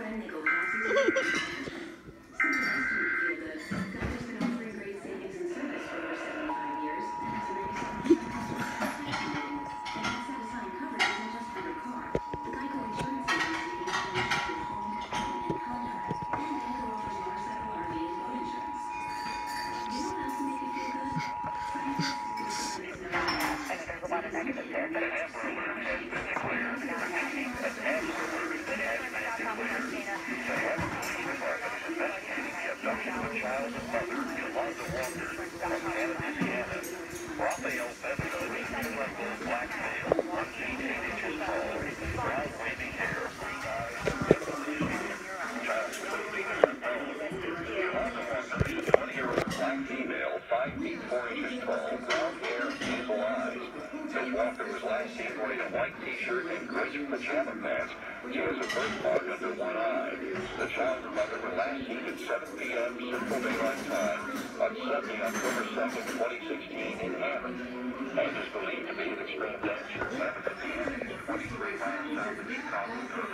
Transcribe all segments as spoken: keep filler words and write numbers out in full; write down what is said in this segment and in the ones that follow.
Walker was last seen wearing a white t-shirt and gray pajama pants. He has a birthmark under one eye. The child and mother were last seen at seven p m Central Daylight Time on Sunday, October second, twenty sixteen in Hammond. And is believed to be in extreme danger. Hammond, Indiana is twenty-three miles south of Chicago.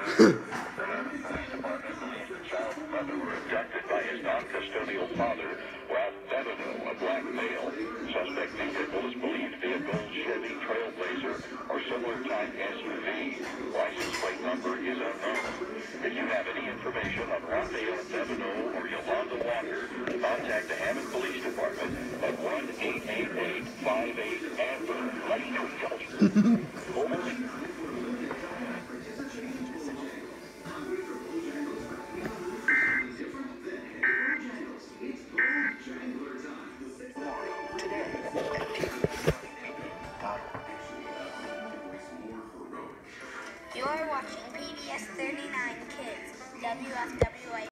The Hammond Police Department believes the child and mother were abducted by his non-custodial father, Ralph Deveneau, a black male. Suspect vehicle is believed to be a gold Chevy Trailblazer or similar type S U V. License plate number is unknown. If you have any information on Raphael Deveneau or Yolanda Walker, contact the Hammond Police Department at one eight eight eight, five eight, AMBER. Let's go, Over. You are watching P B S thirty-nine Kids, W F W I.